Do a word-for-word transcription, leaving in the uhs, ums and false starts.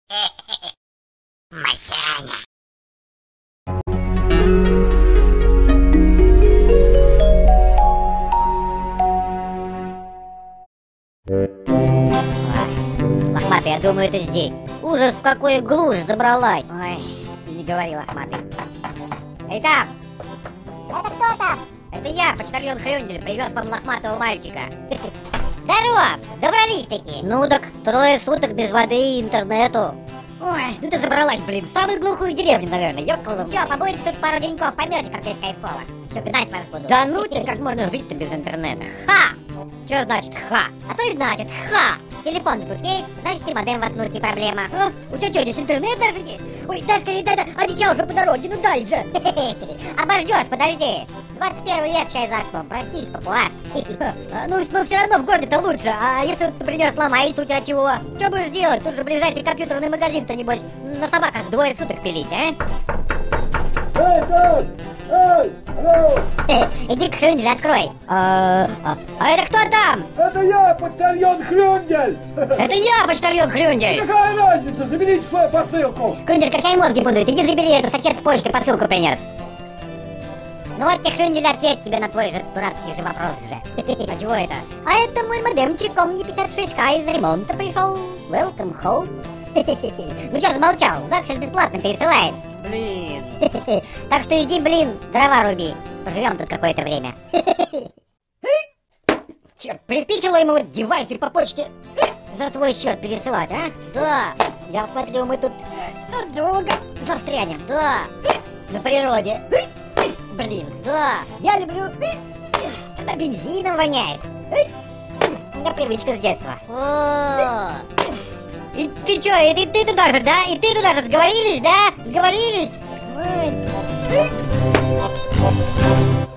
Масяня. Лохматый, я думаю, это здесь. Ужас, в какую глушь забралась. Ой, не говори, лохматый. Эй, там! Это кто там? Это я, почтальон Хрюндель, привез вам лохматого мальчика. Здорово! Добрались-таки! Ну так, трое суток без воды и интернету. Ой, ну ты забралась, блин, в самую глухую деревню, наверное, ёкала. Чё, побудете тут пару деньков, поймёте, как здесь кайфово. Ещё гнать вас буду. Да ну ты, как можно жить-то без интернета? Ха! Чё значит ха? А то и значит ха! Телефон тут есть, значит и модем воткнуть не проблема. А, у тебя что, здесь интернет даже есть? Ой, дай скорее, дай, дай, а дитя уже по дороге, ну дай же! Обождёшь, подожди! двадцать первый век, чай за окном, простись, папуа. Ну, ну все равно в городе-то лучше, а если, например, сломается у тебя чего? Что будешь делать? Тут же ближайший компьютерный магазин-то, небось, на собаках двое суток пилить, а? Эй, эй, эй, алло! Иди к Хрюнделю, открой. А, а, а это кто там? Это я, почтальон Хрюндель! Это я, почтальон Хрюндель. Какая разница? Заберите свою посылку! Хрюндель, качай мозги будут, иди забери, это сосед с почты посылку принес. Ну вот тебе Хрюндель ответит тебе на твой же дурацкий же вопрос же. А чего это? А это мой модемчик Омни пятьдесят шесть ка из ремонта пришел. Welcome home. Ну что замолчал? ЗАГС сейчас бесплатно пересылает. Блин. Так что иди, блин, дрова руби. Поживем тут какое-то время. Черт, приспичило ему вот девайсы по почте за свой счет пересылать, а? Да. Я смотрю, мы тут долго застрянем. Да. На природе. Блин, да. Я люблю, когда бензином воняет. У меня привычка с детства. О. И ты чё, и ты, ты туда же, да? И ты туда же, сговорились, да? Сговорились? Ой.